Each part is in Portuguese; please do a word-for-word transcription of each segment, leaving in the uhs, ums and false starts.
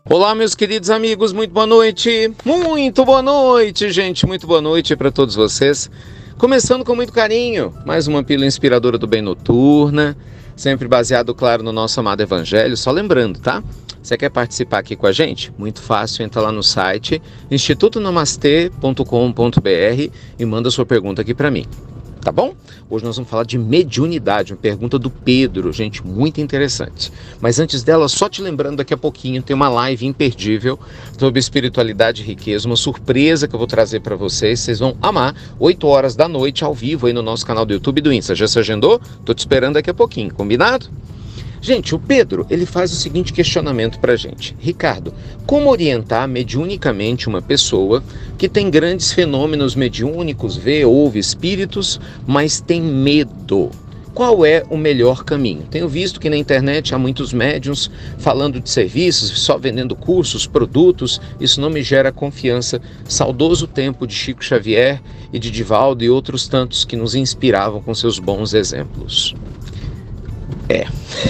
Olá, meus queridos amigos, muito boa noite, muito boa noite, gente, muito boa noite para todos vocês. Começando com muito carinho, mais uma pílula inspiradora do bem noturna, sempre baseado, claro, no nosso amado evangelho. Só lembrando, tá? Você quer participar aqui com a gente? Muito fácil, entra lá no site instituto namastê ponto com ponto br e manda sua pergunta aqui para mim. Tá bom? Hoje nós vamos falar de mediunidade, uma pergunta do Pedro, gente, muito interessante. Mas antes dela, só te lembrando, daqui a pouquinho tem uma live imperdível sobre espiritualidade e riqueza, uma surpresa que eu vou trazer para vocês, vocês vão amar, oito horas da noite ao vivo aí no nosso canal do YouTube e do Insta. Já se agendou? Tô te esperando daqui a pouquinho, combinado? Gente, o Pedro, ele faz o seguinte questionamento pra gente. Ricardo, como orientar mediunicamente uma pessoa que tem grandes fenômenos mediúnicos, vê, ouve espíritos, mas tem medo? Qual é o melhor caminho? Tenho visto que na internet há muitos médiuns falando de serviços, só vendendo cursos, produtos. Isso não me gera confiança. Saudoso tempo de Chico Xavier e de Divaldo e outros tantos que nos inspiravam com seus bons exemplos. É,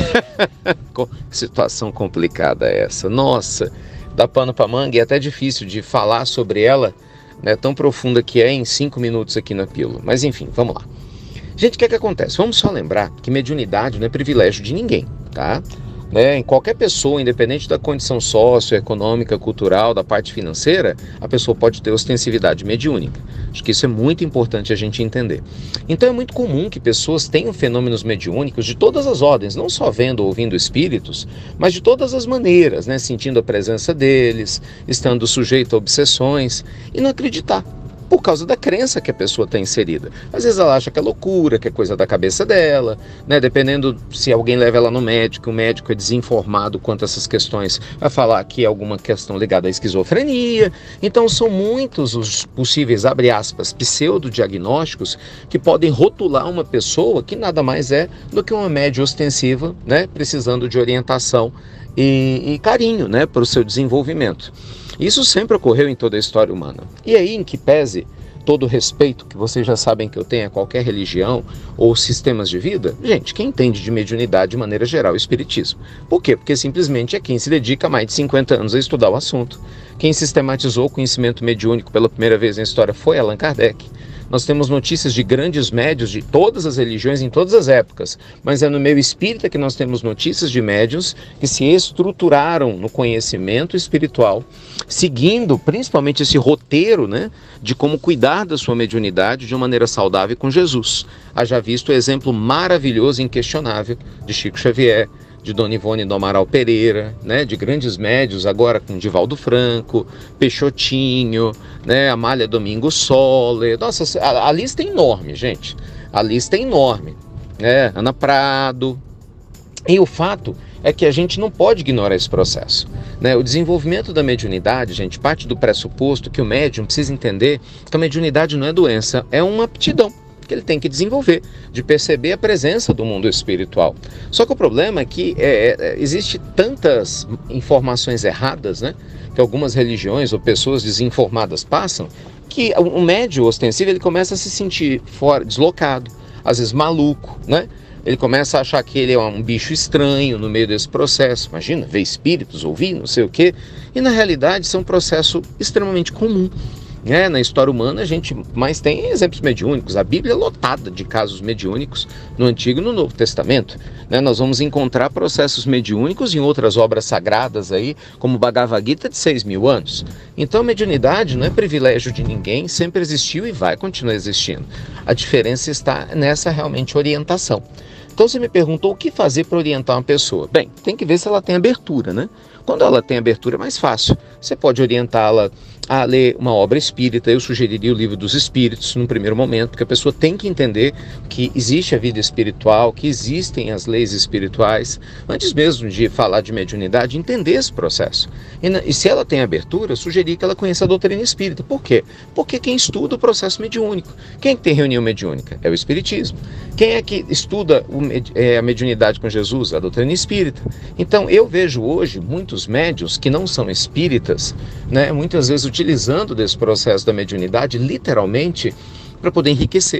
situação complicada essa, nossa, dá pano pra manga e é até difícil de falar sobre ela, né, tão profunda que é em cinco minutos aqui na pílula, mas enfim, vamos lá. Gente, o que é que acontece? Vamos só lembrar que mediunidade não é privilégio de ninguém, tá? Né? Em qualquer pessoa, independente da condição socioeconômica, cultural, da parte financeira, a pessoa pode ter ostensividade mediúnica. Acho que isso é muito importante a gente entender. Então é muito comum que pessoas tenham fenômenos mediúnicos de todas as ordens, não só vendo ou ouvindo espíritos, mas de todas as maneiras, né? Sentindo a presença deles, estando sujeito a obsessões e não acreditar. Por causa da crença que a pessoa está inserida. Às vezes ela acha que é loucura, que é coisa da cabeça dela, né? Dependendo se alguém leva ela no médico, o médico é desinformado quanto a essas questões, vai falar que é alguma questão ligada à esquizofrenia. Então são muitos os possíveis, abre aspas, pseudodiagnósticos que podem rotular uma pessoa que nada mais é do que uma média ostensiva, né? Precisando de orientação e, e carinho, né? Para o seu desenvolvimento. Isso sempre ocorreu em toda a história humana. E aí, em que pese todo o respeito que vocês já sabem que eu tenho a qualquer religião ou sistemas de vida, gente, quem entende de mediunidade de maneira geral é o espiritismo. Por quê? Porque simplesmente é quem se dedica há mais de cinquenta anos a estudar o assunto. Quem sistematizou o conhecimento mediúnico pela primeira vez na história foi Allan Kardec. Nós temos notícias de grandes médiuns de todas as religiões em todas as épocas, mas é no meio espírita que nós temos notícias de médiuns que se estruturaram no conhecimento espiritual, seguindo principalmente esse roteiro, né, de como cuidar da sua mediunidade de uma maneira saudável com Jesus. Haja visto o exemplo maravilhoso e inquestionável de Chico Xavier, de Dona Ivone do Amaral Pereira, né, de grandes médios agora com Divaldo Franco, Peixotinho, né, Amália Domingo Soler. Nossa, a, a lista é enorme, gente. A lista é enorme, né? Ana Prado. E o fato é que a gente não pode ignorar esse processo, né? O desenvolvimento da mediunidade, gente, parte do pressuposto que o médium precisa entender que a mediunidade não é doença, é uma aptidão que ele tem que desenvolver, de perceber a presença do mundo espiritual. Só que o problema é que é, é, existe tantas informações erradas, né, que algumas religiões ou pessoas desinformadas passam, que o médium ostensivo ele começa a se sentir fora, deslocado, às vezes maluco, né? Ele começa a achar que ele é um bicho estranho no meio desse processo. Imagina, ver espíritos, ouvir, não sei o quê. E na realidade isso é um processo extremamente comum. É, na história humana a gente mais tem exemplos mediúnicos, a Bíblia é lotada de casos mediúnicos no Antigo e no Novo Testamento, né? Nós vamos encontrar processos mediúnicos em outras obras sagradas aí, como o Bhagavad Gita de seis mil anos. Então a mediunidade não é privilégio de ninguém, sempre existiu e vai continuar existindo. A diferença está nessa realmente orientação. Então você me perguntou o que fazer para orientar uma pessoa. Bem, tem que ver se ela tem abertura, né? Quando ela tem abertura é mais fácil. Você pode orientá-la a ler uma obra espírita. Eu sugeriria o Livro dos Espíritos num primeiro momento, porque a pessoa tem que entender que existe a vida espiritual, que existem as leis espirituais. Antes mesmo de falar de mediunidade, entender esse processo. E, na, e se ela tem abertura, eu sugeri que ela conheça a doutrina espírita. Por quê? Porque quem estuda o processo mediúnico. Quem é que tem reunião mediúnica? É o espiritismo. Quem é que estuda o, é, a mediunidade com Jesus? A doutrina espírita. Então eu vejo hoje muitos médiuns que não são espíritas, né, muitas vezes utilizando desse processo da mediunidade literalmente para poder enriquecer.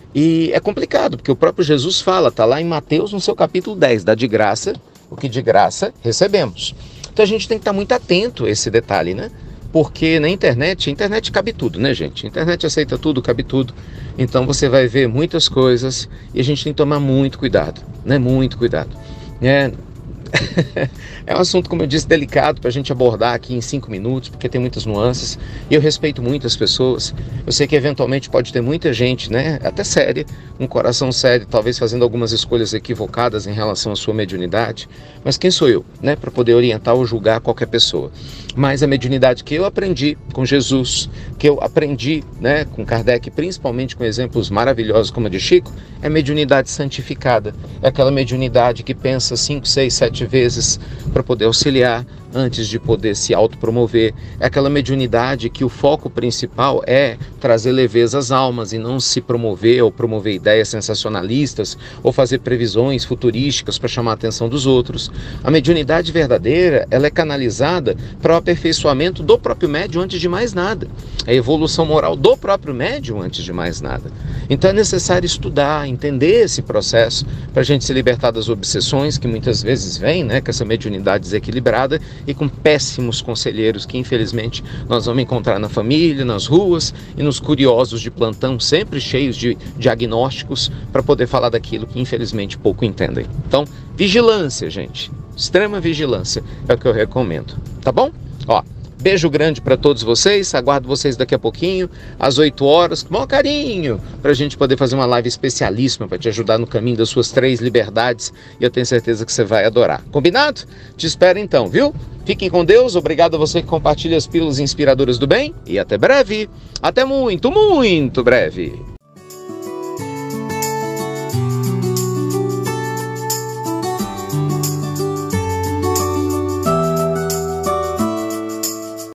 E é complicado, porque o próprio Jesus fala, está lá em Mateus no seu capítulo dez, dá de graça o que de graça recebemos. Então a gente tem que estar muito atento a esse detalhe, né? Porque na internet, a internet cabe tudo, né, gente? A internet aceita tudo, cabe tudo. Então você vai ver muitas coisas e a gente tem que tomar muito cuidado, né? Muito cuidado. É... É um assunto, como eu disse, delicado para a gente abordar aqui em cinco minutos, porque tem muitas nuances, e eu respeito muito as pessoas. Eu sei que eventualmente pode ter muita gente, né, até séria, um coração sério, talvez fazendo algumas escolhas equivocadas em relação à sua mediunidade, mas quem sou eu, né, para poder orientar ou julgar qualquer pessoa? Mas a mediunidade que eu aprendi com Jesus, que eu aprendi, né, com Kardec, principalmente com exemplos maravilhosos como a de Chico, é mediunidade santificada, é aquela mediunidade que pensa cinco, seis, sete vezes para poder auxiliar antes de poder se autopromover. É aquela mediunidade que o foco principal é trazer leveza às almas e não se promover ou promover ideias sensacionalistas ou fazer previsões futurísticas para chamar a atenção dos outros. A mediunidade verdadeira, ela é canalizada para o aperfeiçoamento do próprio médium antes de mais nada. A evolução moral do próprio médium antes de mais nada. Então é necessário estudar, entender esse processo para a gente se libertar das obsessões que muitas vezes vêm, né, com essa mediunidade desequilibrada e com péssimos conselheiros que infelizmente nós vamos encontrar na família, nas ruas e nos curiosos de plantão, sempre cheios de diagnósticos para poder falar daquilo que infelizmente pouco entendem. Então, vigilância, gente, extrema vigilância é o que eu recomendo, tá bom? Ó, beijo grande para todos vocês, aguardo vocês daqui a pouquinho, às oito horas, com maior carinho, para a gente poder fazer uma live especialíssima para te ajudar no caminho das suas três liberdades, e eu tenho certeza que você vai adorar. Combinado? Te espero então, viu? Fiquem com Deus, obrigado a você que compartilha as pílulas inspiradoras do bem, e até breve, até muito, muito breve.